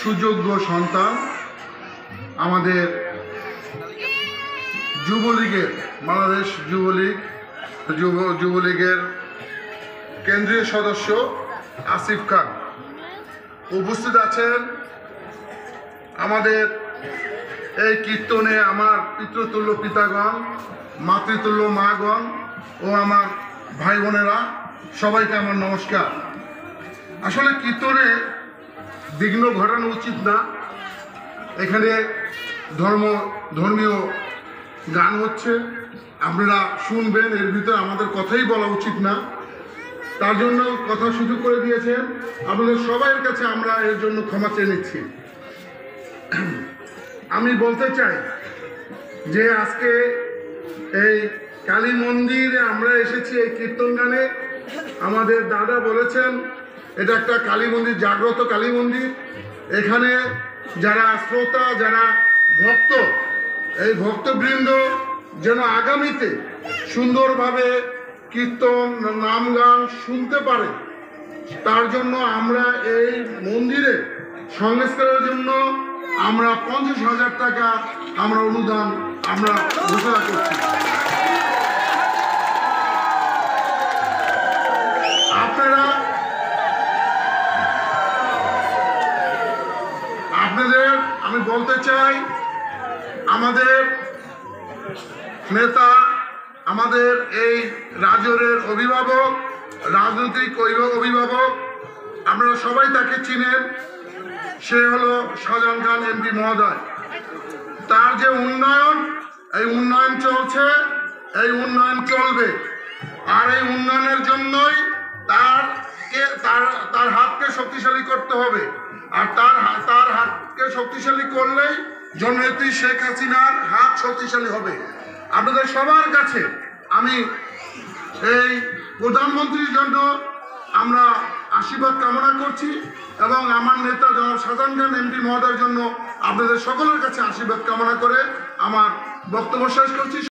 সুযোগ্য সন্তান, আমাদের যুবলীগের, বাংলাদেশ যুবলীগের কেন্দ্রীয় সদস্য আসিফ খান। উপস্থিত আছেন আমাদের এই কীর্তনে আমার পিতৃতুল্য পিতাগণ, মাতৃতুল্য মাগণ ও আমার ভাই বোনেরা, সবাইকে আমার নমস্কার। আসলে কীর্তনে বিঘ্ন ঘটানো উচিত না। এখানে ধর্মীয় গান হচ্ছে, আপনারা শুনবেন, এর ভিতরে আমাদের কথাই বলা উচিত না। তার জন্য কথা সুযোগ করে দিয়েছেন, আপনাদের সবাইয়ের কাছে আমরা এর জন্য ক্ষমা চেয়ে নিচ্ছি। আমি বলতে চাই যে আজকে এই কালী মন্দিরে আমরা এসেছি এই কীর্তন গানে। আমাদের দাদা বলেছেন এটা একটা কালী মন্দির, জাগ্রত কালী মন্দির। এখানে যারা শ্রোতা, যারা ভক্ত, এই ভক্তবৃন্দ যেন আগামীতে সুন্দরভাবে কীর্তন নাম গান শুনতে পারে, তার জন্য আমরা এই মন্দিরে সংস্কারের জন্য আমরা 50,000 টাকা আমরা অনুদান আমরা ঘোষণা করছি। আপনাদের আমি বলতে চাই, আমাদের নেতা, আমাদের এই রাজরের অভিভাবক, রাজনৈতিক অভিভাবক, আপনারা সবাই তাকে চিনেন। সে হলো শাহজাহান খান এমপি মহোদয়। তার যে উন্নয়ন, এই উন্নয়ন চলছে, এই উন্নয়ন চলবে। আর এই উন্নয়নের জন্যই তার হাতকে শক্তিশালী করতে হবে। আর তার হাতকে শক্তিশালী করলেই জননেত্রী শেখ হাসিনার হাত শক্তিশালী হবে। আপনাদের সবার কাছে আমি এই প্রধানমন্ত্রীর জন্য আমরা আশীর্বাদ কামনা করছি এবং আমার নেতা জনাব শাহজাহান খান এমপি মহোদয়ের জন্য আপনাদের সকলের কাছে আশীর্বাদ কামনা করে আমার বক্তব্য শেষ করছি।